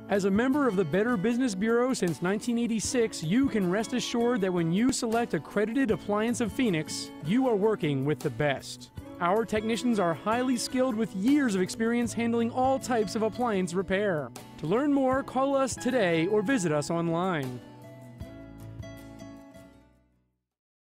As a member of the Better Business Bureau since 1986, you can rest assured that when you select Accredited Appliance of Phoenix, you are working with the best. Our technicians are highly skilled with years of experience handling all types of appliance repair. To learn more, call us today or visit us online.